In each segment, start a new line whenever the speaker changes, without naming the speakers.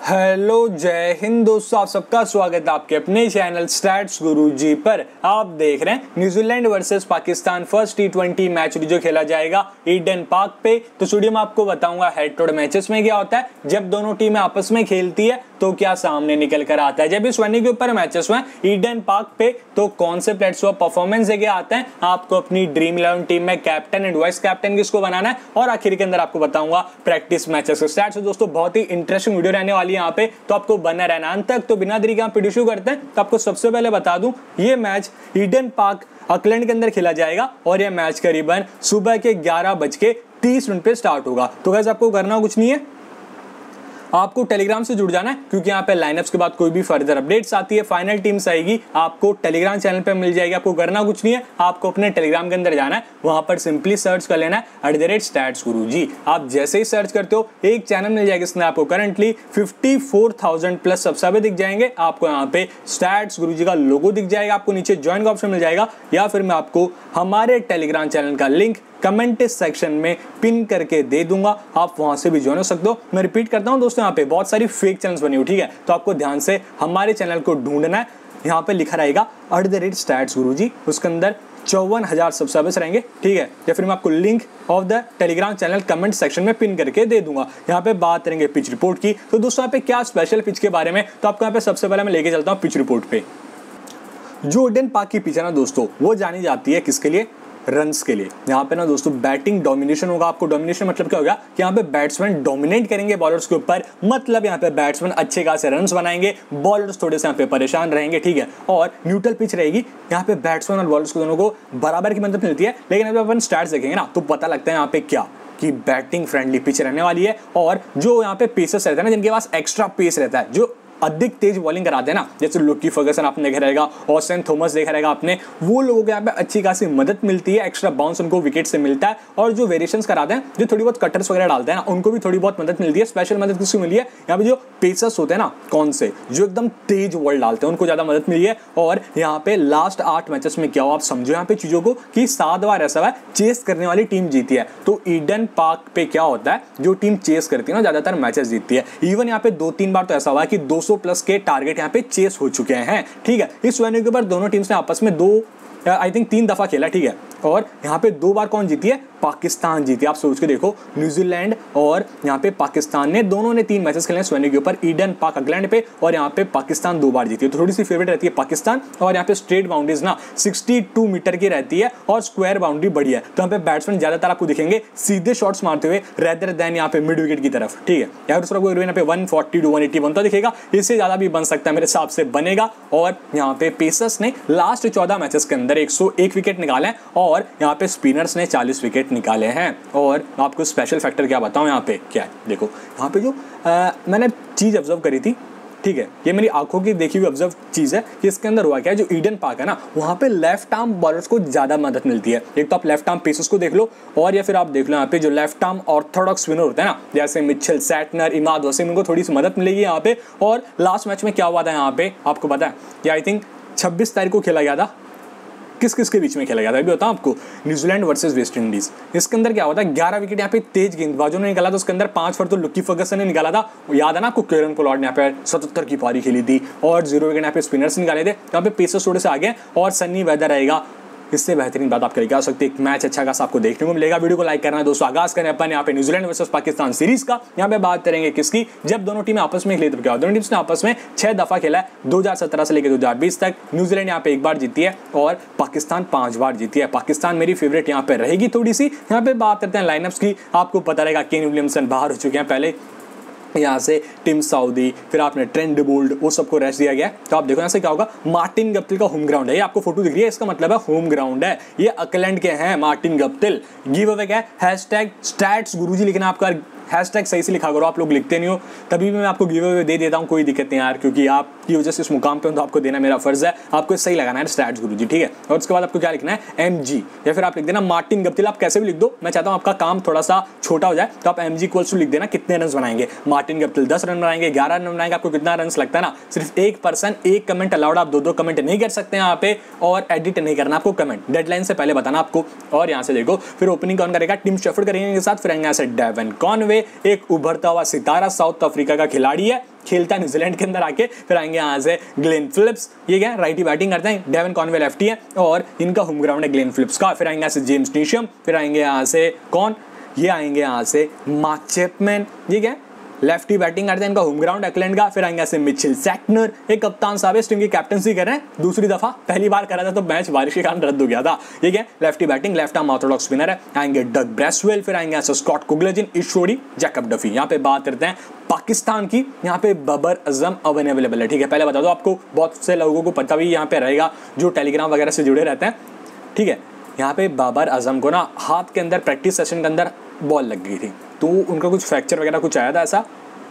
Hello जय हिंद दोस्तों, आप सबका स्वागत है आपके अपने चैनल स्टैट्स गुरुजी पर। आप देख रहे हैं New Zealand versus Pakistan first T20 match जो खेला जाएगा ईडन पार्क पे। तो स्टूडियो में आपको बताऊंगा हेड टू हेड मैचेस में क्या होता है, जब दोनों टीमें आपस में खेलती है तो क्या सामने निकल कर आता है। जब इस वेन्यू के ऊपर मैचेस हुए ईडन पार्क पे तो कौन से प्लेयर्स परफॉर्मेंस देके आते हैं, आपको अपनी ड्रीम 11 टीम में कैप्टन एंड वाइस कैप्टन किसको बनाना है, और आखिर के अंदर आपको बताऊंगा प्रैक्टिस मैचेस के स्टैट्स। दोस्तों बहुत ही इंटरेस्टिंग वीडियो रहने वाली है यहाँ पे, तो आपको बना रहना अंत तक। तो बिना देरी के हम वीडियो शुरू करते हैं। तो आपको सबसे पहले बता दूं, ये मैच ईडन पार्क ऑकलैंड के अंदर खेला जाएगा और यह मैच करीबन सुबह के 11:30 पे स्टार्ट होगा। तो गाइस आपको करना कुछ नहीं है, आपको टेलीग्राम से जुड़ जाना है, क्योंकि यहाँ पे लाइनअप्स के बाद कोई भी फर्दर अपडेट्स आती है, फाइनल टीम्स आएगी, आपको टेलीग्राम चैनल पे मिल जाएगी। आपको करना कुछ नहीं है, आपको अपने टेलीग्राम के अंदर जाना है, वहां पर सिंपली सर्च कर लेना है @StatsGuruji। आप जैसे ही सर्च करते हो एक चैनल मिल जाएगा, इसमें आपको करंटली 54,000 प्लस सब्सक्राइबर दिख जाएंगे। आपको यहाँ पे स्टैट्स गुरुजी का लोगो दिख जाएगा, आपको नीचे ज्वाइन का ऑप्शन मिल जाएगा, या फिर मैं आपको हमारे टेलीग्राम चैनल का लिंक कमेंट सेक्शन में पिन करके दे दूंगा, आप वहां से भी ज्वाइन हो सकते हो। मैं रिपीट करता हूं दोस्तों, यहाँ पे बहुत सारी फेक चैनल्स बनी हुई, ठीक है, तो आपको ध्यान से हमारे चैनल को ढूंढना है। यहाँ पे लिखा रहेगा @StatsGuruji, उसके अंदर 54,000 सब्सक्राइबर्स रहेंगे, ठीक है, या फिर मैं आपको link of the Telegram channel comment section में पिन करके दे दूंगा। यहाँ पे बात करेंगे पिच रिपोर्ट की। तो दोस्तों यहाँ पे क्या स्पेशल पिच के बारे में, तो आपको यहाँ पे सबसे पहले मैं लेके चलता हूँ पिच रिपोर्ट पे। जो ईडन पार्क की पिच है ना दोस्तों, वो जानी जाती है किसके लिए, रन्स के लिए। यहाँ पे ना दोस्तों बैटिंग डोमिनेशन होगा। आपको डोमिनेशन मतलब क्या होगा कि यहाँ पे बैट्समैन डोमिनेट करेंगे बॉलर्स के ऊपर, मतलब यहाँ पे बैट्समैन अच्छे खासे रन्स बनाएंगे, बॉलर्स थोड़े से यहाँ पे परेशान रहेंगे, ठीक है। और न्यूट्रल पिच रहेगी, यहाँ पे बैट्समैन और बॉलर्स को दोनों को बराबर की मदद मिलती है। लेकिन अगर अपन स्टैट्स देखेंगे ना तो पता लगता है यहाँ पे क्या कि बैटिंग फ्रेंडली पिच रहने वाली है। और जो यहाँ पे पेसर्स रहते हैं ना, जिनके पास एक्स्ट्रा पेस रहता है, जो अधिक तेज बॉलिंग कराते हैं ना, जैसे लुकी फर्गसन आपने देखा रहेगा, ऑस्टिन थॉमस देखा रहेगा आपने, वो लोगों को यहाँ पे अच्छी खासी मदद मिलती है, एक्स्ट्रा बाउंस उनको विकेट से मिलता है। और जो वेरिएशंस कराते हैं, जो थोड़ी बहुत कटर्स वगैरह डालते हैं ना, उनको भी थोड़ी बहुत मदद मिलती है। स्पेशल मदद किसको मिली है, यहाँ पे जो पेसर्स होते हैं ना, कौन से जो एकदम तेज बॉल डालते हैं, उनको ज्यादा मदद मिली है। और यहाँ पे लास्ट 8 मैचेस में क्या हो, आप समझो यहाँ पे चीजों को कि 7 बार ऐसा है चेस करने वाली टीम जीती है। तो ईडन पार्क पे क्या होता है, जो टीम चेस करती है ना ज्यादातर मैचेस जीतती है। इवन यहाँ पे 2-3 बार तो ऐसा हुआ है कि 200 प्लस के टारगेट यहाँ पे चेस हो चुके हैं, ठीक है। इस वेन्यू के ऊपर दोनों टीम्स ने आपस में 3 दफा खेला, ठीक है। और यहाँ पे 2 बार कौन जीती है, पाकिस्तान जीती है। आप सोच के देखो, न्यूजीलैंड और यहाँ पे पाकिस्तान ने दोनों ने 3 मैचेस खेले इस वेन्यू के ऊपर ईडन पार्क ऑकलैंड पे, और यहाँ पे पाकिस्तान 2 बार जीती है। तो थोड़ी सी फेवरेट रहती है पाकिस्तान। और यहाँ पे स्ट्रेट बाउंड्रीज ना 62 मीटर की रहती है और स्क्वायर बाउंड्री बड़ी है। तो यहाँ पे बैट्समैन ज्यादातर आपको दिखेंगे सीधे शॉट्स मारते हुए रेदर देन यहाँ पे मिड विकेट की तरफ, ठीक है। या फिर यहाँ पे 140 to 180 बनता दिखेगा, इससे ज्यादा भी बन सकता है मेरे हिसाब से बनेगा। और यहाँ पे पेसर्स ने लास्ट 14 मैचेस के अंदर 101 विकेट निकाले, और यहाँ पे स्पिनर्स ने 40 विकेट निकाले हैं। और आपको स्पेशल फैक्टर क्या बताऊं, यहाँ पे क्या है, देखो यहाँ पे जो मैंने चीज ऑब्जर्व करी थी, ठीक है, ये मेरी आंखों की देखी हुई ऑब्जर्व चीज है कि इसके अंदर हुआ क्या है, जो ईडन पार्क है ना, वहाँ पे लेफ्ट आर्म बॉलर्स को ज्यादा मदद मिलती है। एक तो आप लेफ्ट आर्म पेसर्स को देख लो, और या फिर आप देख लो यहाँ पे जो लेफ्ट आर्म ऑर्थोडॉक्स स्पिनर होते हैं ना, जैसे मिचेल सैटनर, इमाद वसीम, उनको थोड़ी सी मदद मिलेगी यहाँ पे। और लास्ट मैच में क्या हुआ था यहाँ पे, आपको पता है, या आई थिंक 26 तारीख को खेला गया था, किस किस के बीच में खेला गया था अभी बताऊं आपको, न्यूजीलैंड वर्सेस वेस्ट इंडीज। इसके अंदर क्या होता है, 11 विकेट यहाँ पे तेज गेंदबाजों ने निकाला था, उसके अंदर 5 फॉर तो लुकी फर्गसन ने निकाला था, याद है ना आपको, केरन पोलार्ड ने यहाँ पे 77 की पारी खेली थी, और 0 विकेट यहाँ पे स्पिनर्स निकाले थे। यहाँ पे पेसर्स थोड़े से आगे, और सन्नी वेदर रहेगा, इससे बेहतरीन बात आपके लिए क्या हो सकती है, एक मैच अच्छा खासा आपको देखने को मिलेगा। वीडियो को लाइक करना है दोस्तों। आगाज करें अपन यहाँ पे न्यूजीलैंड वर्सेस पाकिस्तान सीरीज का। यहाँ पे बात करेंगे किसकी, जब दोनों टीमें आपस में खेली तो क्या, दोनों टीम्स ने आपस में 6 दफा खेला है, 2017 से लेकर 2020 तक। न्यूजीलैंड यहाँ पे 1 बार जीती है और पाकिस्तान 5 बार जीती है। पाकिस्तान मेरी फेवरेट यहाँ पे रहेगी थोड़ी सी। यहाँ पे बात करते हैं लाइनअप्स की, आपको पता रहेगा केन विलियमसन बाहर हो चुके हैं पहले, यहाँ से टिम साउदी, फिर आपने ट्रेंट बोल्ट, वो सबको रेस्ट दिया गया। तो आप देखो यहाँ से क्या होगा, मार्टिन गप्टिल का होम ग्राउंड है, ये आपको फोटो दिख रही है, इसका मतलब है होम ग्राउंड है, ये ऑकलैंड के हैं मार्टिन गप्टिल। गिव अवे क्या है, #StatsGuruji लिखना, आपका हैशटैग सही से लिखा करो, आप लोग लिखते नहीं हो, तभी भी मैं आपको गिव अवे दे देता हूँ, कोई दिक्कत नहीं यार, क्योंकि आपकी वजह से इस मुकाम पे हूँ तो आपको देना मेरा फर्ज है, आपको सही लगाना है स्टैट्स गुरुजी, ठीक है। और उसके बाद आपको क्या लिखना है, MG, या फिर आप लिख देना मार्टिन गप्टिल, आप कैसे भी लिख दो, मैं चाहता हूँ आपका काम थोड़ा सा छोटा हो जाए, तो आप MG इक्वल्स टू लिख देना कितने रन बनाएंगे। मार्टिन गप्टिल 10 रन बनाएंगे, 11 रन बनाएंगे, आपको कितना रन लगता है ना, सिर्फ 1 पर्सन 1 कमेंट अलाउड, आप 2-2 कमेंट नहीं कर सकते यहाँ पे, और एडिट नहीं करना आपको कमेंट, डेडलाइन से पहले बताना आपको। और यहाँ से देखो, फिर ओपनिंग कौन करेगा, टिम शेफर्ड करेंगे के साथ, फिर यहाँ से डेवन कॉनवे, से एक उभरता हुआ सितारा साउथ अफ्रीका का खिलाड़ी है, खेलता है न्यूजीलैंड के अंदर आके। फिर आएंगे यहाँ से ग्लेन फिलिप्स, ये क्या राइटी बैटिंग करते हैं। डेवन कॉनवे लेफ्टी है और इनका होम ग्राउंड है ग्लेन फिलिप्स का। फिर आएंगे यहाँ से जेम्स नीशम, फिर आएंगे यहाँ से कौन, ये आएंगे यहाँ से मार्क चैपमैन, ये क्या लेफ्टी बैटिंग करते हैं, इनका होम ग्राउंड ऑकलैंड का। फिर आएंगे ऐसे मिचेल सैटनर, एक कप्तान साहब इस टीम की कैप्टनसी कर रहे हैं दूसरी दफा, पहली बार करा था तो मैच बारिश के कारण रद्द हो गया था। ये क्या lefty batting, left arm orthodox spinner है। आएंगे डग ब्रेसवेल, फिर आएंगे ऐसे स्कॉट कुगलेजिन, ईशोरी, जैकब डफी। यहाँ पे बात करते हैं पाकिस्तान की, यहाँ पे बाबर आजम अवेलेबल है, ठीक है। पहले बता दो, आपको बहुत से लोगों को पता भी यहाँ पे रहेगा जो टेलीग्राम वगैरह से जुड़े रहते हैं, ठीक है। यहाँ पे बाबर आजम को ना हाथ के अंदर प्रैक्टिस सेशन के अंदर बॉल लग गई थी, तो उनका कुछ फ्रैक्चर वगैरह कुछ आया था ऐसा,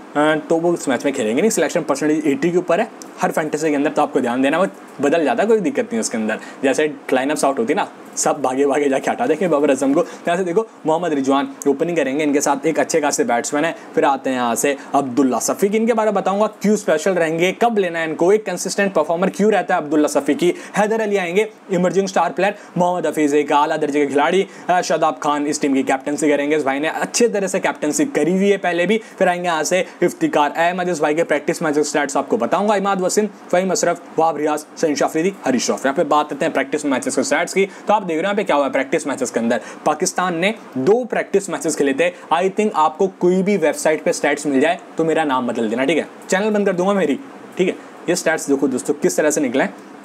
तो वो इस मैच में खेलेंगे नहीं। सिलेक्शन परसेंटेज 80 के ऊपर है हर फैंटेसी के अंदर, तो आपको ध्यान देना, वो बदल जाता है, कोई दिक्कत नहीं उसके अंदर। जैसे लाइनअप्स आउट होती ना, सब भागे भागे जाके हटा देंगे बाबर आजम को। यहाँ से देखो मोहम्मद रिजवान ओपनिंग करेंगे, इनके साथ एक अच्छे खासे बैट्समैन है। फिर आते हैं यहाँ से अब्दुल्ला सफ़ीक, इनके बारे में बताऊंगा क्यों स्पेशल रहेंगे, कब लेना है इनको, एक कंसिस्टेंट परफॉर्मर क्यों रहता है अब्दुल्ला सफ़ीकी। हैदर अली आएंगे, emerging star player. Mohammad Hafeez एक आला दर्जे के खिलाड़ी। शादाब खान इस टीम की कैप्टनसी करेंगे, इस भाई ने अच्छे तरह से कैप्टनसी करी हुई है पहले भी। फिर आएंगे यहाँ से इफ्तिकार अहमद, इस भाई के प्रैक्टिस मैच स्टैट्स आपको बताऊंगा। इमाद वसीम, फ़हीम अशरफ, वहाब रियाज, शहनशाह अफरीदी, हरीश रऊफ। यहाँ पे बात करते हैं प्रैक्टिस मैचेस के स्टैट्स की। तो आप देख रहे हैं यहाँ पे क्या हुआ प्रैक्टिस मैचेस के अंदर, पाकिस्तान ने 2 प्रैक्टिस मैचेस खेले थे। आई थिंक आपको कोई भी वेबसाइट पे स्टैट्स मिल जाए तो मेरा नाम बदल देना, ठीक है, चैनल बंद कर दूंगा मेरी, ठीक है। ये स्टैट्स देखो दोस्तों किस तरह से निकले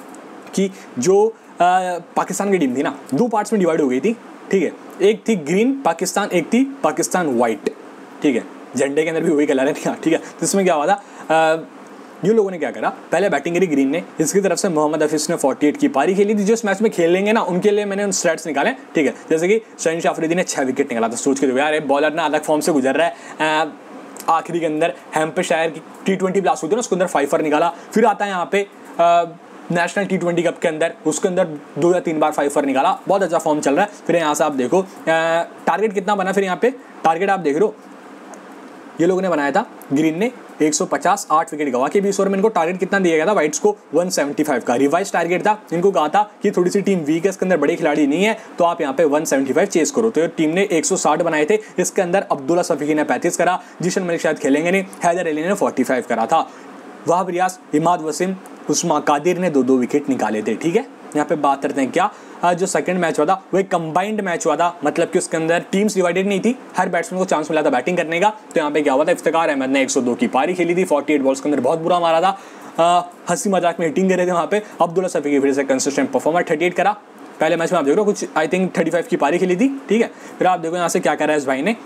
कि जो पाकिस्तान की टीम थी ना 2 पार्ट्स में डिवाइड हो गई थी, ठीक है। एक थी ग्रीन पाकिस्तान, एक थी पाकिस्तान वाइट, ठीक है। झंडे के अंदर भी वही कलर है, ठीक है। तो इसमें क्या हुआ था, ये लोगों ने क्या करा, पहले बैटिंग करी ग्रीन ने, इसकी तरफ से मोहम्मद हफीज ने 48 की पारी खेली थी। जिस मैच में खेलेंगे ना उनके लिए मैंने उन स्टैट्स निकाले, ठीक है। जैसे कि शहनशाह अफरीदी ने 6 विकेट निकाला था। सोच के देखो यार, बॉलर ना अलग फॉर्म से गुजर रहा है। आखिरी के अंदर हैम्पशायर की T20 ब्लास्ट होती है ना, उसके अंदर 5 निकाला। फिर आता है यहाँ पे नेशनल T20 कप के अंदर, उसके अंदर 2 या 3 बार 5 निकाला, बहुत अच्छा फॉर्म चल रहा है। फिर यहाँ से आप देखो टारगेट कितना बना, फिर यहाँ पे टारगेट आप देख रहे हो, ये लोगों ने बनाया था ग्रीन ने 150, 8 विकेट गवा के 20 ओवर में इनको टारगेट कितना दिया गया था वाइट्स को 175 का रिवाइज टारगेट था। इनको कहा था कि थोड़ी सी टीम वीक है, इसके अंदर बड़े खिलाड़ी नहीं है, तो आप यहाँ पे 175 चेस करो। तो टीम ने 160 बनाए थे, इसके अंदर अब्दुल्ला सफ़ीकी ने 35 करा, जिशन मलिक शायद खेलेंगे नहीं, हैदर अली ने 45 करा था। वहाब रियाज, इमाद वसीम, उस्मा कादिर ने 2-2 विकेट निकाले थे, ठीक है। यहाँ पे बात करते हैं क्या, जो सेकंड मैच हुआ था वो एक कंबाइंड मैच हुआ था, मतलब कि उसके अंदर टीम्स डिवाइडेड नहीं थी, हर बैट्समैन को चांस मिला था बैटिंग करने का। तो यहाँ पे क्या हुआ था, इफ्तिकार अहमद ने 102 की पारी खेली थी, 48 बॉल्स के अंदर बहुत बुरा मारा था, हंसी मजाक में हिटिंग कर रहे थे वहाँ पे। अब्दुल्ला सफ़ीकी फिर से कंसिस्टेंट परफॉर्मर 38 करा। पहले मैच में आप देख रहे हो कुछ आई थिंक 35 की पारी खेली थी, ठीक है। फिर आप देखो यहाँ से क्या कर रहा है इस भाई ने,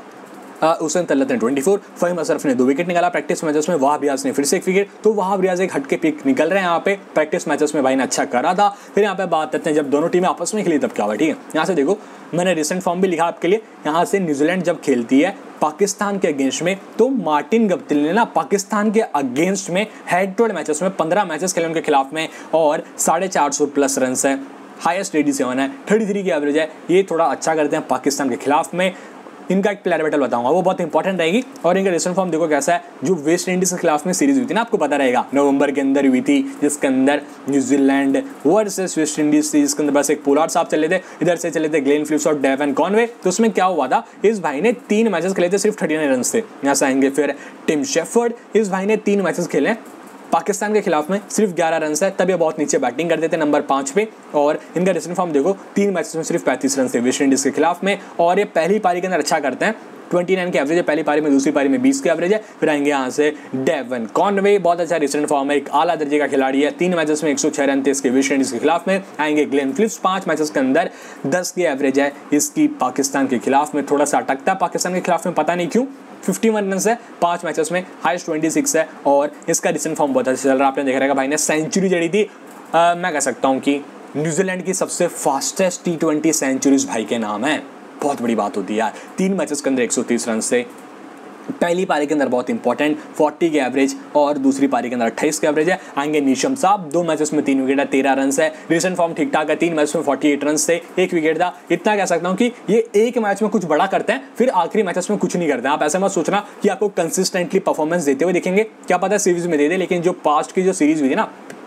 हुसैन तलत ने 24, फ़हीम अशरफ ने 2 विकेट निकाला प्रैक्टिस मैचेस में, वहाब रियाज ने फिर से 1 विकेट। तो वहाब रियाज एक हटके पिक निकल रहे हैं यहाँ पे, प्रैक्टिस मैचेस में भाई ने अच्छा करा था। फिर यहाँ पे बात करते हैं जब दोनों टीमें आपस में खेली तब क्या हुआ, ठीक है। यहाँ से देखो मैंने रिसेंट फॉर्म भी लिखा आपके लिए। यहाँ से न्यूजीलैंड जब खेलती है पाकिस्तान के अगेंस्ट में, तो मार्टिन गप्टिल ने ना पाकिस्तान के अगेंस्ट में हेड टू हेड मैचेस में 15 मैचेस खेले उनके खिलाफ में, और 450 प्लस रन है, हाईएस्ट 87 है, 33 की एवरेज है। ये थोड़ा अच्छा करते हैं पाकिस्तान के खिलाफ में। इनका एक प्लेयर बैटल बताऊंगा, वो बहुत इंपॉर्टेंट रहेगी। और इनका रिसेंट फॉर्म देखो कैसा है, जो वेस्ट इंडीज के खिलाफ में सीरीज हुई थी ना, आपको पता रहेगा नवंबर के अंदर हुई थी, जिसके अंदर न्यूजीलैंड वर्सेस वेस्ट इंडीज थी, जिसके अंदर बस एक पोलार्ड साहब चले थे, इधर से चले थे ग्लेन फिलिप्स और डेवन कॉनवे। तो उसमें क्या हुआ था, इस भाई ने 3 मैचेस खेले थे, सिर्फ 39 रन थे। यहाँ से आएंगे फिर टिम शेफर्ड, इस भाई ने 3 मैचेस खेले पाकिस्तान के खिलाफ में, सिर्फ 11 रन है, तब ये बहुत नीचे बैटिंग करते थे नंबर 5 पे। और इनका रिसेंट फॉर्म देखो, 3 मैचेस में सिर्फ 35 रन थे वेस्ट इंडीज के खिलाफ में, और ये पहली पारी के अंदर अच्छा करते हैं, 29 की एवरेज है पहली पारी में, दूसरी पारी में 20 की एवरेज है। फिर आएंगे यहाँ से डेवन कॉनवे, बहुत अच्छा रिसेंट फॉर्म है, एक आला दर्जे का खिलाड़ी है, 3 मैचेस में 106 रन थे इसके वेस्ट इंडीज के खिलाफ में। आएंगे ग्लेन फिलिप्स, 5 मैचेस के अंदर 10 की एवरेज है इसकी पाकिस्तान के खिलाफ में, थोड़ा सा अटकता है पाकिस्तान के खिलाफ में, पता नहीं क्यों। 51 रन है 5 मैचेस में, हाईएस्ट 26 है, और इसका रिसेंट फॉर्म बहुत अच्छा चल रहा है। आपने देखा रहेगा भाई ने सेंचुरी जड़ी थी, मैं कह सकता हूँ कि न्यूजीलैंड की सबसे फास्टेस्ट T20 सेंचुरीज भाई के नाम है। बहुत बड़ी बात होती है यार, 3 मैचेस के अंदर 130 रन से, पहली पारी के अंदर बहुत इंपॉर्टेंट 40 की एवरेज, और दूसरी पारी के अंदर 28 की एवरेज है। आएंगे नीशम साहब, 2 मैचेस में 3 विकेट है, 13 रन है, रिसेंट फॉर्म ठीक ठाक है, 3 मैच में 48 रन से, 1 विकेट था। इतना कह सकता हूँ कि ये एक मैच में कुछ बड़ा करते हैं, फिर आखिरी मैचेस में कुछ नहीं करते हैं। आप ऐसे मत सोचना कि आपको कंसिस्टेंटली परफॉर्मेंस देते हुए दिखेंगे, क्या पता सीरीज में दे दे, लेकिन जो पास्ट की जो सीरीज हुई थी ना,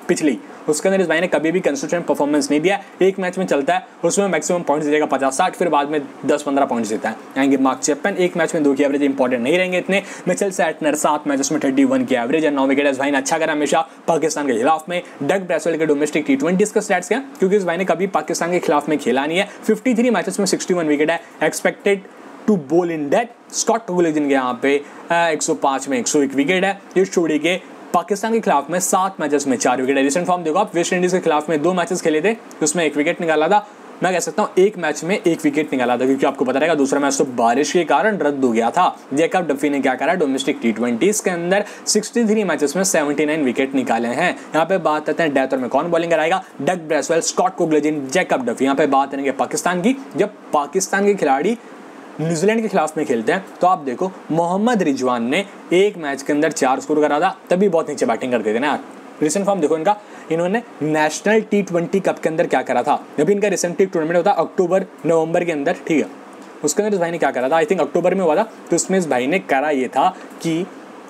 पिछली, उसके अंदर इस भाई ने कभी भी कंसिस्टेंट परफॉर्मेंस नहीं दिया। एक मैच में चलता है उसमें मैक्सिमम पॉइंट्स देगा 50-60, फिर बाद में 10-15 पॉइंट्स देता है। आएंगे मार्क चैपमैन, एक मैच में 2 की एवरेज इंपॉर्टेंट नहीं रहेंगे इतने। मिचेल सैटनर 7 मैचेस में 31 की एवरेज है, 9 विकेट। इस भाई ने अच्छा करा हमेशा पाकिस्तान के खिलाफ में। डग ब्रेसवेल के डोमेस्टिक T20 का स्टैट्स क्या, क्योंकि इस भाई ने कभी पाकिस्तान के खिलाफ में खेला नहीं है। 53 मैचेस में 61 विकेट है, एक्सपेक्टेड टू बोल इन डेट। स्कॉट टुगलेजन के यहाँ पे 105 में 101 विकेट है। इस जोड़ी के पाकिस्तान के खिलाफ में 7 मैचेस में 4 विकेट है। रिसेंट फॉर्म देखो आप, वेस्ट इंडीज के खिलाफ में 2 मैचेस खेले थे, उसमें 1 विकेट निकाला था। मैं कह सकता हूँ एक मैच में 1 विकेट निकाला था, क्योंकि आपको पता रहेगा दूसरा मैच तो बारिश के कारण रद्द हो गया था। जैकब डफी ने क्या करा, डोमेस्टिक T20 के अंदर 63 मैचेस में 79 विकेट निकाले हैं। यहाँ पे बात करते हैं डेथ ओवर में कौन बॉलिंग कराएगा, Doug Bracewell, Scott Kuggeleijn, Jacob Duffy. यहाँ पे बात करेंगे पाकिस्तान की। जब पाकिस्तान के खिलाड़ी न्यूजीलैंड के खिलाफ में खेलते हैं तो आप देखो मोहम्मद रिजवान ने एक मैच के अंदर 4 स्कोर करा था, तभी बहुत नीचे बैटिंग करते थे ना यार। रिसेंट फॉर्म देखो इनका, इन्होंने नेशनल T20 कप के अंदर क्या करा था। जब इनका रिसेंटली टूर्नामेंट होता है अक्टूबर नवंबर के अंदर, ठीक है, उसके अंदर इस भाई ने क्या करा था, आई थिंक अक्टूबर में हुआ था। तो उसमें इस भाई ने करा ये था कि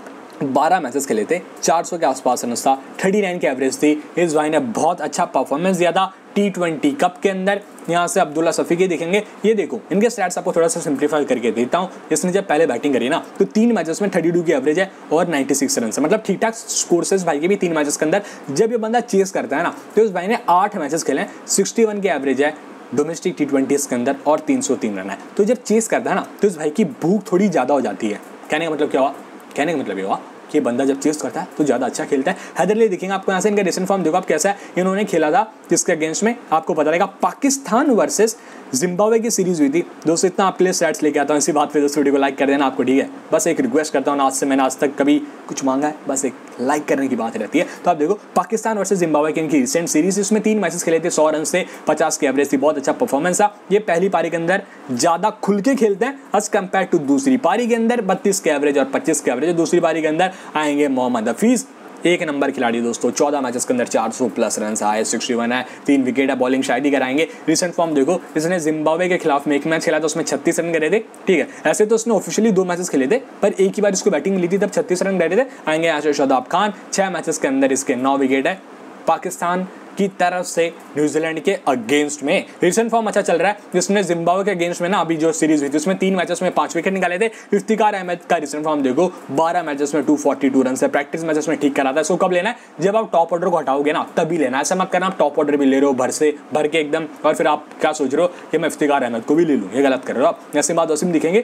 12 मैचेस खेले थे, 400 के आसपास रन था, 39 की एवरेज थी। इस भाई ने बहुत अच्छा परफॉर्मेंस दिया था T20 कप के अंदर। यहाँ से अब्दुल्ला शफीकी देखेंगे, ये देखो इनके स्टैट्स आपको थोड़ा सा सिंप्लीफाई करके देता हूँ। इसने जब पहले बैटिंग करी ना तो 3 मैचेस में 32 की एवरेज है और 96 रन है, मतलब ठीक ठाक स्कोर से इस भाई के भी 3 मैचेस के अंदर। जब ये बंदा चेस करता है ना तो इस भाई ने 8 मैचेस खेले, 61 की एवरेज है डोमेस्टिक T20 के अंदर और 303 रन है। तो जब चेस करता है ना तो इस भाई की भूख थोड़ी ज़्यादा हो जाती है। कहने का मतलब क्या हुआ, कहने का मतलब ये हुआ कि बंदा जब चेस करता है तो ज़्यादा अच्छा खेलता है। हैदरली देखेंगे आपको, यहाँ से इनका रिसेंट फॉर्म देखो आप कैसा है। इन्होंने खेला था जिसके अगेंस्ट में आपको पता रहेगा पाकिस्तान वर्सेस जिम्बाब्वे की सीरीज हुई थी। दोस्तों इतना आपके लिए स्टैट्स लेके आता हूँ, इसी बात पे दोस्तों वीडियो को लाइक कर देना आपको, ठीक है। बस एक रिक्वेस्ट करता हूँ, आज से मैंने आज तक कभी कुछ मांगा है, बस एक लाइक करने की बात रहती है। तो आप देखो पाकिस्तान वर्सेस जिम्बाब्वे की इनकी रिसेंट सीरीज, इसमें 3 मैचेस खेले थे, 100 रन से, 50 की एवरेज थी, बहुत अच्छा परफॉर्मेंस था। ये पहली पारी के अंदर ज़्यादा खुल के खेलते हैं एज कम्पेयर टू दूसरी पारी के अंदर 32 के एवरेज और 25 के एवरेज। दूसरी पारी के अंदर आएंगे मोहम्मद हफीज, एक नंबर खिलाड़ी दोस्तों, 14 मैचेस के अंदर 400 प्लस रन आए, 61 है, 3 विकेट है, बॉलिंग शायद ही कराएंगे। रिसेंट फॉर्म देखो, इसने जिम्बाब्वे के खिलाफ में 1 मैच खेला था, उसमें 36 रन करे थे, ठीक है। ऐसे तो उसने ऑफिशियली 2 मैचेस खेले थे, पर एक ही बार इसको बैटिंग मिली थी तब 36 रन करे थे। आएंगे यहाँ से शादाब खान, 6 मैचेस के अंदर इसके 9 विकेट है पाकिस्तान की तरफ से न्यूजीलैंड के अगेंस्ट में। रिसेंट फॉर्म अच्छा चल रहा है, जिसने जिम्बाब्वे के अगेंस्ट में ना अभी जो सीरीज हुई थी उसमें 3 मैचेस में 5 विकेट निकाले थे। इफ्तिकार अहमद का रिसेंट फॉर्म देखो, 12 मैचेस में 242 रन है, प्रैक्टिस मैचेस में ठीक करा था। इसको कब लेना है, जब आप टॉप ऑर्डर को हटाओगे ना तभी लेना है। ऐसा मत करना आप टॉप ऑर्डर भी ले रहे हो भर के एकदम, और फिर आप क्या सोच रहे हो कि मैं इफ्तिकार अहमद को भी ले लूँ, ये गलत कर रहे हो आप। नसीम वसीम दिखेंगे,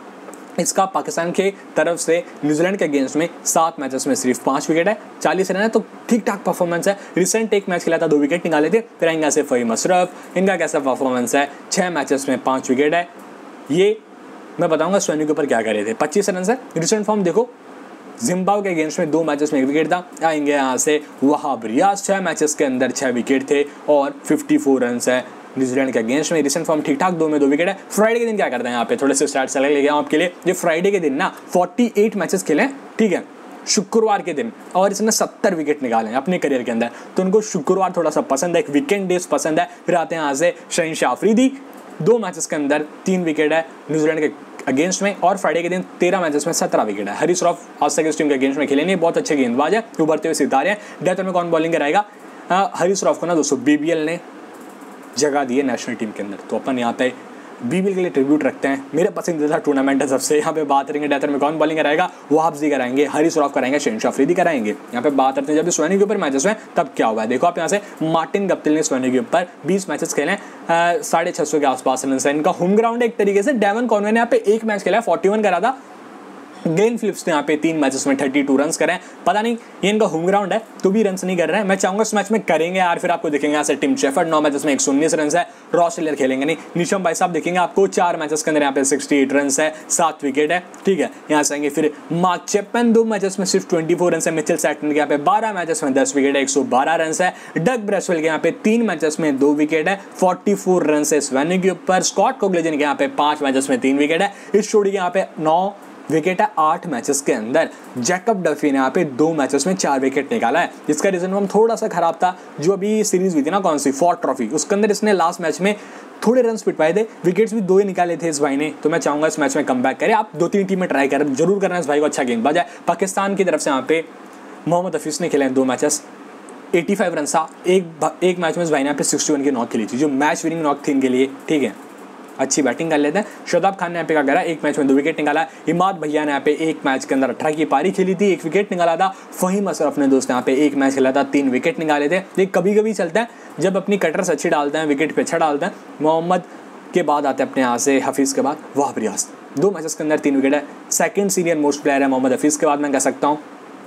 इसका पाकिस्तान के तरफ से न्यूजीलैंड के अगेंस्ट में 7 मैचेस में सिर्फ 5 विकेट है, 40 रन है, तो ठीक ठाक परफॉर्मेंस है। रिसेंट एक मैच खेला था, 2 विकेट निकाले थे। फिर आएंगे से फ़हीम अशरफ, इनका कैसा परफॉर्मेंस है, 6 मैचेस में 5 विकेट है। ये मैं बताऊंगा स्वैनी के ऊपर क्या करे थे, 25 रन है। रिसेंट फॉर्म देखो, जिम्बाब्वे के अगेंस्ट में 2 मैचेस में 1 विकेट था। आएंगे यहाँ से वहाब रियाज, 6 मैचेस के अंदर 6 विकेट थे और 54 रन है न्यूजीलैंड के अगेंस्ट में। रिसेंट फॉर्म ठीक ठाक, 2 में 2 विकेट है। फ्राइडे के दिन क्या करते हैं, यहाँ पे थोड़े से स्टार्ट चले ले गया आपके लिए। ये फ्राइडे के दिन ना 48 मैचेस खेले, ठीक है, शुक्रवार के दिन, और इसने 70 विकेट निकाले हैं अपने करियर के अंदर। तो उनको शुक्रवार थोड़ा सा पसंद है, एक वीकेंड डेज पसंद है। फिर आते हैं यहाँ से शहीनशाह अफरीदी, 2 मैचेस के अंदर 3 विकेट है न्यूजीलैंड के अगेंस्ट में, और फ्राइडे के दिन 13 मैचेस में 17 विकेट है। हरीश रॉफ आज तक इस टीम के अगेंस्ट में खेले नहीं, बहुत अच्छे गेंदबाज है, उभरते हुए सितारे हैं। डेथ ओवर में कौन बॉलिंग कराएगा, हरीश रॉफ को ना दोस्तों BBL ने जगह दी है नेशनल टीम के अंदर, तो अपन यहाँ पे BBL के लिए ट्रिब्यूट रखते हैं। मेरे पसंदीदा टूर्नामेंट है सबसे। यहाँ पे बात करेंगे डेथ ओवर में कौन बॉलिंग कराएगा, वहाब जी कराएंगे, हरीश रॉफ कराएंगे, शहीनशाह अफरीदी कराएंगे। यहाँ पे बात करते हैं जब स्वैनी के ऊपर मैचेस में तब क्या हुआ है। देखो आप यहाँ से मार्टिन गप्टिल ने स्वैनी के ऊपर 20 मैचेस खेले, 650 के आसपास रन है। इनका होम ग्राउंड है एक तरीके से। डेवन कॉनवे ने यहाँ पे 1 मैच खेला है, 41 करा था। ग्लेन फिलिप्स ने यहाँ पे 3 मैचेस में 32 रन करे हैं। पता नहीं ये इनका होम ग्राउंड है तो भी रन्स नहीं कर रहे हैं। मैं चाहूंगा इस मैच में करेंगे यार, फिर आपको देखेंगे यहाँ से टिम शेफर्ड 9 मैचेस में 119 रन है। रॉस टेलर खेलेंगे नहीं। निशम भाई साहब देखेंगे आपको 4 मैचेस के अंदर यहाँ पे 68 रन है, 7 विकेट है, ठीक है। यहाँ से आएंगे फिर मार्क चैपमैन, 2 मैचेस में सिर्फ 24 रन है। मिचेल सैटनर के यहाँ पे 12 मैचेस में 10 विकेट है, 112 रन है। डग ब्रेसवेल के यहाँ पे 3 मैचेस में 2 विकेट है, 44 रन है स्वैनी के ऊपर। स्कॉट कुगलेजन के यहाँ पे 5 मैचेस में 3 विकेट है। इस जोड़ी के यहाँ पे 9 विकेट है 8 मैचेस के अंदर। जैकब डफी ने यहाँ पे 2 मैचेस में 4 विकेट निकाला है। इसका रिजल्ट हम थोड़ा सा खराब था, जो अभी सीरीज हुई थी ना कौन सी, फोर्ट ट्रॉफी, उसके अंदर इसने लास्ट मैच में थोड़े रन पिटवाए थे, विकेट्स भी 2 ही निकाले थे इस भाई ने। तो मैं चाहूंगा इस मैच में कमबैक करे। आप 2-3 टीमें ट्राई करें, जरूर करना इस भाई को, अच्छा गेंदबाज है। पाकिस्तान की तरफ से यहाँ पे मोहम्मद हफीज ने खेले हैं 2 मैचेस, 85 रन था। एक मैच में इस भाई ने यहाँ पे 61 की नॉक खेली थी, जो मैच विनिंग नॉक थी इनके लिए। ठीक है, अच्छी बैटिंग कर लेते हैं। शादाब खान ने यहाँ पे क्या करा, एक मैच में 2 विकेट निकाला। इमाद भैया ने यहाँ पे एक मैच के अंदर 18 की पारी खेली थी, 1 विकेट निकाला था। फहीम अशरफ ने दोस्त यहाँ पे एक मैच खेला था, 3 विकेट निकाले थे। ये कभी कभी चलता है जब अपनी कटर्स अच्छी डालते हैं, विकेट पे अच्छा डालते हैं। मोहम्मद के बाद आते हैं अपने यहाँ से हफीज़ के बाद वहाब रियाज, 2 मैचेस के अंदर 3 विकेट है। सेकंड सीनियर मोस्ट प्लेयर है मोहम्मद हफीज़ के बाद, मैं कह सकता हूँ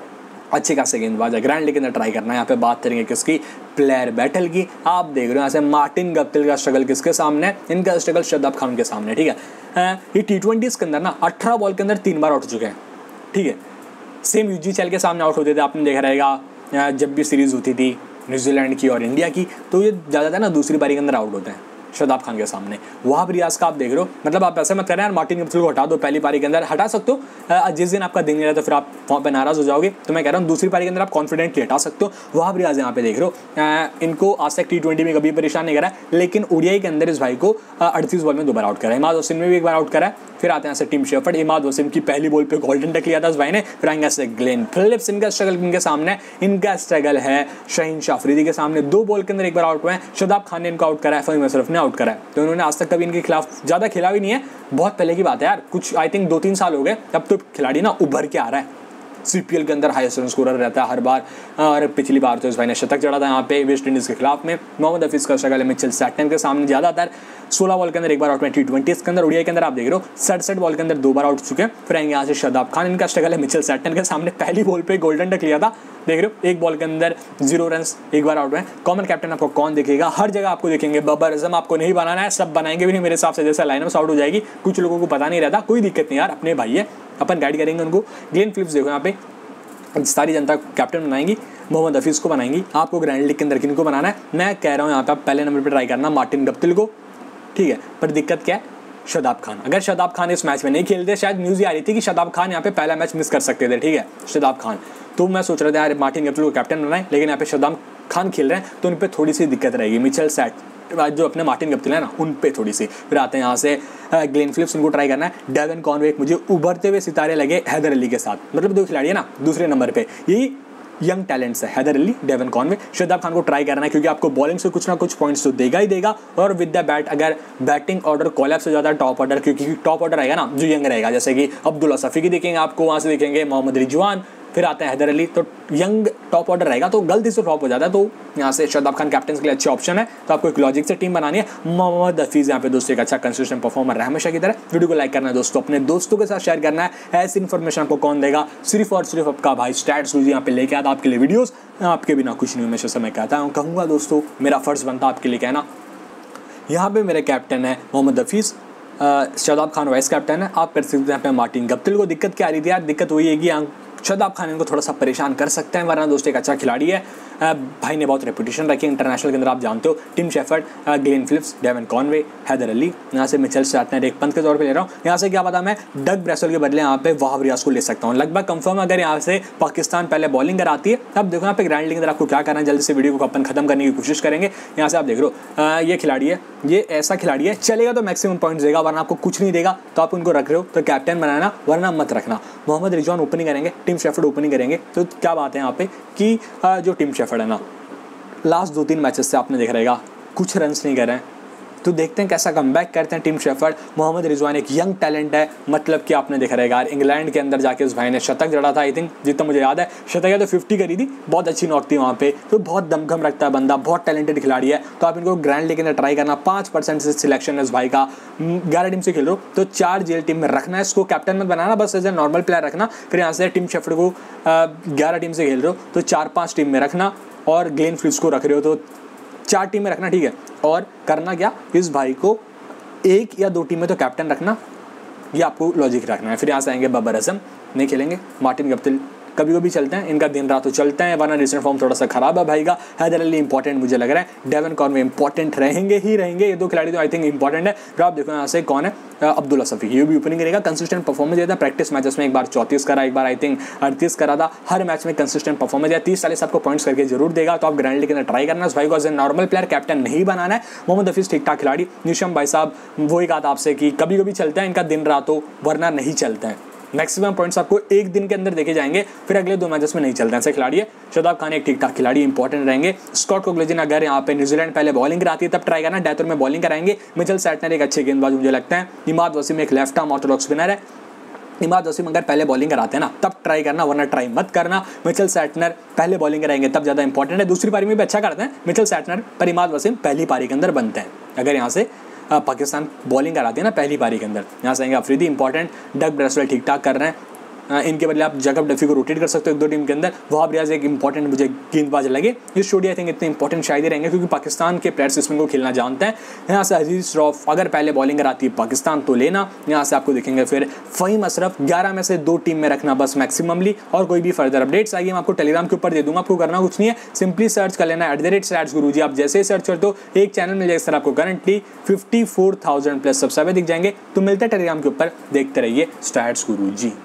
अच्छे खासे गेंदबाज है। ग्रैंड लीग के अंदर ट्राई करना है। यहाँ पे बात करेंगे किसकी, प्लेयर बैटल की। आप देख रहे हो यहाँ से मार्टिन गप्टिल का स्ट्रगल किसके सामने, इनका स्ट्रगल शादाब खान के सामने। ठीक है, ये T20s के अंदर ना 18 बॉल के अंदर 3 बार आउट हो चुके हैं। ठीक है, सेम UGCL के सामने आउट होते थे, आपने देखा रहेगा जब भी सीरीज़ होती थी न्यूजीलैंड की और इंडिया की, तो ये ज़्यादातर ना दूसरी पारी के अंदर आउट होते हैं शादाब खान के सामने। वहाब रियाज का आप देख रहे हो, मतलब आप ऐसे मत करें यार मार्टिन गप्टिल को हटा दो, पहली पारी के अंदर हटा सकते हो। जिस दिन आपका दिन नहीं रहता फिर आप वहाँ पे नाराज़ हो जाओगे, तो मैं कह रहा हूँ दूसरी पारी के अंदर आप कॉन्फिडेंटली हटा सकते हो। वहाब रियाज यहाँ पे देख रहे हो, इनको आज तक T20 में कभी परेशान नहीं करा, लेकिन ODI के अंदर इस भाई को 38 बॉल में 2 बार आउट करा है। इमाद वसीम में भी 1 बार आउट करा है। फिर आते हैं ऐसे टीम शेफर्ड, इमाद वसीम की पहली बॉल पे गोल्डन डक लिया था इस भाई ने। फिर आएंगे ऐसे ग्लेन फिलिप्स, इनका स्ट्रगल इनके सामने, इनका स्ट्रगल है शाहीन शाह अफरीदी के सामने। 2 बॉल के अंदर 1 बार आउट हुए हैं। शादाब खान ने इनको आउट करा है, फहीम अशरफ ने आउट करा है। तो इन्होंने आज तक कभी इनके खिलाफ ज़्यादा खेला भी नहीं है, बहुत पहले की बात है यार, कुछ आई थिंक 2-3 साल हो गए। तब तो खिलाड़ी ना उभर के आ रहा है, CPL के अंदर हाईएस्ट रन स्कोरर रहता है हर बार। और पिछली बार तो इस भाई ने शतक चढ़ा था यहाँ पे वेस्ट इंडीज़ के खिलाफ में। मोहम्मद हफीज़ का स्ट्रगल है मिचेल सैटन के सामने, ज़्यादातर 16 बॉल के अंदर 1 बार आउट में T20s के अंदर। ODI के अंदर आप देख रहे हो 67 बॉल के अंदर 2 बार आउट चुके हैं। फिर आएंगे यहाँ से शादाब खान, इनका स्ट्रगल है मिचेल सैटन के सामने, पहली बॉल पे गोल्डन डक लिया था, देख रहे हो 1 बॉल के अंदर 0 रन, 1 बार आउट हुए। कॉमन कैप्टन आपको कौन दिखेगा, हर जगह आपको देखेंगे बबर आजम, आपको नहीं बनाना है, सब बनाएंगे भी नहीं मेरे हिसाब से, जैसा लाइनअप आउट हो जाएगी कुछ लोगों को पता नहीं रहता, कोई दिक्कत नहीं यार, अपने भाई है, अपन गाइड करेंगे उनको। ग्लेन फिलिप्स देखो यहाँ पे सारी जनता कैप्टन बनाएंगी, मोहम्मद हफीज़ को बनाएंगी। आपको ग्रैंड लीग के अंदर किनको बनाना है, मैं कह रहा हूँ यहाँ पे आप पहले नंबर पे ट्राई करना मार्टिन गप्टिल को। ठीक है, पर दिक्कत क्या है, शादाब खान। अगर शादाब खान इस मैच में नहीं खेलते, शायद न्यूज़ ये आ रही थी कि शादाब खान यहाँ पे पहला मैच मिस कर सकते थे। ठीक है, शादाब खान, तो मैं सोच रहा था यार मार्टिन गप्टिल को कैप्टन बनाए, लेकिन यहाँ पे शादाब खान खेल रहे हैं तो उन पर थोड़ी सी दिक्कत रहेगी। मिचेल सैट जो अपने मार्टिन गप्टिल है ना, उन पे थोड़ी सी। फिर आते हैं यहाँ से ग्लेन फिलिप्स, उनको ट्राई करना है। डेवन कॉनवे मुझे उभरते हुए सितारे लगे हैदर अली के साथ, मतलब 2 खिलाड़ी है ना दूसरे नंबर पे, यही यंग टैलेंट्स है हैदर अली, डेवन कॉनवे। शादाब खान को ट्राई करना है क्योंकि आपको बॉलिंग से कुछ ना कुछ पॉइंट्स तो देगा ही देगा, और विद द बैट अगर बैटिंग ऑर्डर कोलैप्स हो जाता है टॉप ऑर्डर, क्योंकि टॉप ऑर्डर आएगा ना जो यंग रहेगा, जैसे कि अब्दुल्ला सफ़ी दिखेंगे आपको, वहाँ से देखेंगे मोहम्मद रिजवान, फिर आता है हैदर अली, तो यंग टॉप ऑर्डर रहेगा, तो गलती से ड्रॉप हो जाता है। तो यहाँ से शादाब खान कैप्टन के लिए अच्छे ऑप्शन है। तो आपको एक लॉजिक से टीम बनानी है। मोहम्मद हफीज़ यहाँ पे दोस्तों एक अच्छा कंसिस्टेंट परफॉर्मर है हमेशा की तरह। वीडियो को लाइक करना है दोस्तों, अपने दोस्तों के साथ शेयर करना है। ऐसी इन्फॉर्मेशन आपको कौन देगा, सिर्फ और सिर्फ आपका भाई स्टैट्स गुरुजी यहाँ पे लेके आता आपके लिए वीडियोज़। आपके बिना कुछ नहीं, हमेशा समय कहता हूँ, कहूँगा दोस्तों, मेरा फ़र्ज़ बनता आपके लिए कहना। यहाँ पे मेरे कैप्टन है मोहम्मद हफीज़, शादाब खान वाइस कैप्टन है। आप कर सकते हैं यहाँ पे मार्टिन गप्टिल को। दिक्कत क्या आ रही थी यार, दिक्कत वही है कि शादाब खान इनको थोड़ा सा परेशान कर सकते हैं, वरना दोस्तों एक अच्छा खिलाड़ी है। भाई ने बहुत रेपुटेशन रखी है इंटरनेशनल के अंदर, आप जानते हो। Tim Shepherd, Glenn Phillips, Devon Conway, Haider Ali, यहाँ से मिचेल सैटनर एक पंथ के तौर पे ले रहा हूँ। यहाँ से क्या पता मैं डग ब्रेसवेल के बदले यहाँ पे वहाब रियाज को ले सकता हूँ, लगभग कंफर्म। अगर यहाँ से पाकिस्तान पहले बॉलिंग कराती है, अब देखो यहाँ पे ग्रैंड लीग के अंदर आपको क्या करना है, जल्दी से वीडियो को अपन खत्म करने की कोशिश करेंगे। यहाँ से आप देख रहे हो ये खिलाड़ी है, ये ऐसा खिलाड़ी है, चलेगा तो मैक्सिमम पॉइंट्स देगा, वरना आपको कुछ नहीं देगा। तो आप उनको रख रहे हो तो कैप्टन बनाना, वरना मत रखना। मोहम्मद रिजवान ओपनिंग करेंगे, टिम शेफर्ड ओपनिंग करेंगे। तो क्या बात है यहाँ पे कि जो टिम शेफर्ड है ना, लास्ट 2-3 मैचेस से आपने देखा रहेगा कुछ रन्स नहीं कर रहे हैं, तो देखते हैं कैसा कमबैक करते हैं टिम शेफर्ड। मोहम्मद रिजवान एक यंग टैलेंट है, मतलब कि आपने देखा रहेगा इंग्लैंड के अंदर जाके उस भाई ने शतक जड़ा था, आई थिंक जितना मुझे याद है शतक है तो 50 करी थी, बहुत अच्छी नॉक थी वहाँ पे। तो बहुत दमखम रखता है बंदा, बहुत टैलेंटेड खिलाड़ी है। तो आप इनको ग्रैंड लीग के अंदर ट्राई करना। 5% से सिलेक्शन है इस भाई का, 11 टीम से खेल रहे हो तो 4 जेल टीम में रखना है। इसको कैप्टन मत बनाना, बस एज ए नॉर्मल प्लेयर रखना। फिर यहाँ से टिम शेफर्ड को 11 टीम से खेल रहे हो तो 4-5 टीम में रखना, और ग्लेन फिलिप्स को रख रहे हो तो 4 टीम में रखना, ठीक है। और करना क्या, इस भाई को 1 या 2 टीम में तो कैप्टन रखना, ये आपको लॉजिक रखना है। फिर यहाँ से आएंगे बबर आजम, नहीं खेलेंगे। मार्टिन गप्टिल कभी कभी चलते हैं, इनका दिन रात तो चलता है, वरना रिसेंट फॉर्म थोड़ा सा खराब है भाई का। हैदर अली इंपॉर्टेंट मुझे लग रहा है, डेवन कॉनवे इंपॉर्टेंट रहेंगे ही रहेंगे, ये 2 खिलाड़ी तो आई थिंक इंपॉर्टेंट है। फिर आप देखो यहाँ से कौन है, अब्दुल्ला सफ़ी, ये भी ओपनिंग करेगा। कंसिस्टेंट परफॉर्मेंस देता है, प्रैक्टिस मैचेस में एक बार 34 करा, एक बार आई थिंक 38 करा था। हर मैच में कंसिस्टेंट परफॉर्मेंस दिया, 30-40 आपको पॉइंट्स करके जरूर देगा। तो आप ग्रैंड लीग के अंदर ट्राई करना। इस भाई को as a normal player captain नहीं बनाना है। मोहम्मद हफीज़ ठीक ठाक खिलाड़ी। निशम भाई साहब वही कहा था आपसे कि कभी कभी चलता है, इनका दिन रात हो, वरना नहीं चलता है। मैक्सिमम पॉइंट्स आपको एक दिन के अंदर देखे जाएंगे, फिर अगले 2 मैचेस में नहीं चलते ऐसे खिलाड़ी है। शादाब खान एक ठीक ठाक खिलाड़ी, इंपॉर्टेंट रहेंगे। स्कॉट कुगलेजन अगर यहाँ पे न्यूजीलैंड पहले बॉलिंग कराती है तब ट्राई करना, डेथ ओवर में बॉलिंग कराएंगे। मिचेल सैटनर एक अच्छे गेंदबाज मुझे लगता है। इमाद वसीम एक लेफ्ट आर्म ऑर्थोडॉक्स स्पिनर है। इमाद वसीम अगर पहले बॉलिंग कराते हैं ना तब ट्राई करना, वरना ट्राई मत करना। मिचेल सैटनर पहले बॉलिंग कराएंगे तब ज़्यादा इंपॉर्टेंट है। दूसरी पारी में भी अच्छा करते हैं मिचेल सैटनर, पर इमाद वसीम पहली पारी के अंदर बनते हैं। अगर यहाँ से पाकिस्तान बॉलिंग कराती है ना पहली पारी के अंदर, यहाँ से आएंगे अफरीदी इंपॉर्टेंट, डग ब्रेसवेल ठीक ठाक कर रहे हैं। इनके बदले आप जैकब डफी को रोटेट कर सकते हो 1-2 टीम के अंदर। वहाब रियाज एक इंपॉर्टेंट मुझे गेंदबाज लगे। इस स्टूडियो आई थिंक इतने इंपॉर्टेंट शायद ही रहेंगे क्योंकि पाकिस्तान के प्लेयर्स इसमें को खेलना जानते हैं। यहाँ से अजीज श्रॉफ अगर पहले बॉलिंग कराती है पाकिस्तान तो लेना। यहाँ से आपको देखेंगे फिर फ़हीम अशरफ, 11 में से 2 टीम में रखना बस मैक्सिममली। और कोई भी फर्दर अपडेट्स आएगी मैं आपको टेलीग्राम के ऊपर दे दूंगा। आपको करना कुछ नहीं है, सिंपली सर्च कर लेना @StatsGuruji। आप जैसे ही सर्च करते हो एक चैनल मिल जाएगा। इस तरह आपको करंटली 54,000+ सब्सक्राइबर दिख जाएंगे। तो मिलते हैं टेलीग्राम के ऊपर, देखते रहिए स्टैट्स गुरुजी।